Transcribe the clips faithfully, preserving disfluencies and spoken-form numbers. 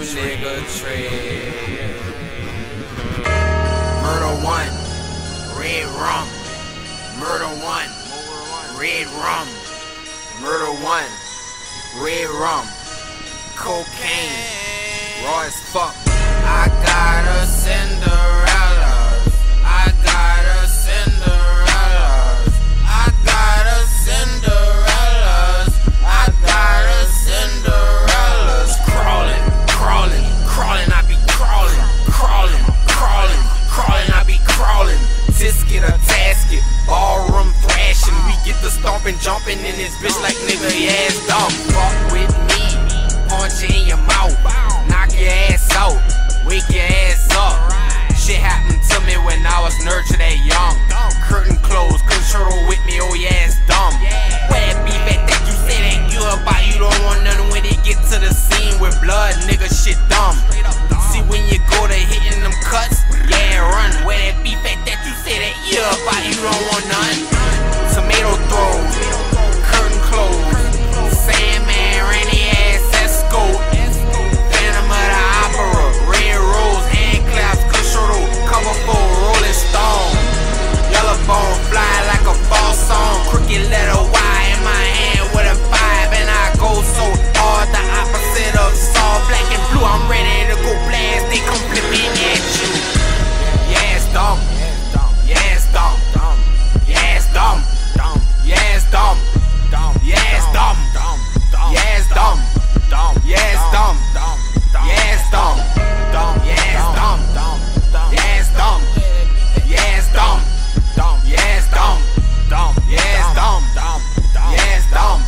nigga trade. Murder one, red rum. Murder one, red rum. Murder one, red rum. Cocaine, raw as fuck. I got a Cinderella. I got a Cinderella. I got a Cinderella. I got a Cinderella. Crawling, crawling, crawling. I be crawling, crawling, crawling, crawling. I be crawling. Tisket or tasket, ballroom thrashing. We get the stomping, jumping in this bitch like nigga ass dumb. Fuck with me, punch you in your mouth, knock your ass out, wake your ass up. Shit happened to me when I was nurtured that young. Curtain closed, control with me, oh yeah, it's dumb. Where it be back that you say that you about, you don't want nothing when they get to the scene with blood, nigga, shit dumb. See when you go to hitting them cuts, yeah, run. Where that beef at that you say that you about, you don't want none. Tomato throws, curtain closed, Sandman, rainy ass escort, Phantom of the Opera, red rose, hand claps, Kushiro, cover for Rolling Stone, yellow bone, fly like a fall song, crooked letter Y in my hand with a five, and I go so hard, the opposite of Saul, black and blue, I'm ready to go blast, they come flipping at you. Yeah, it's dumb, yeah, it's dumb, yeah, it's dumb, yeah, it's dumb, yeah, it's dumb, yeah, it's dumb, yeah, it's dumb, yeah, it's dumb, yeah, it's dumb, yeah, it's dumb, yeah, it's dumb, yeah, it's dumb, yeah, it's dumb, yeah, it's dumb,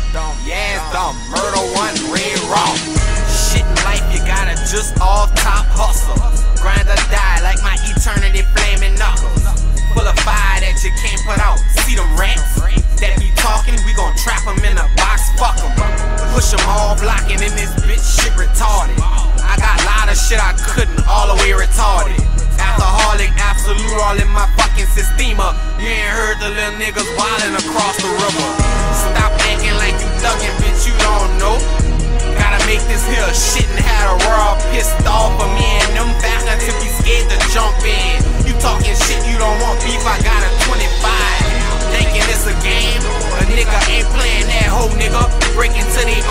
yeah, it's dumb. Murder one, red rum. Shit in life you gotta just off top hustle. Grind or die like my eternity flaming knuckles. Full of fire that you can't put out. See them rats that be talking, we gon' trap them in a box, fuck them. Push them all blocking in this bitch, shit retarded. I got a lot of shit I couldn't, all the way retarded. Alcoholic, absolute, all in my fucking systema. You ain't heard the little niggas wildin' across the river. Stop acting like you thuggin', bitch, you don't know. Gotta make this here shit and had a world pissed off of me and them bastards to be scared to jump in. You talking shit, you don't want beef, I got a twenty-five. Thinking it's a game, a nigga ain't playing that hoe, nigga. Break into they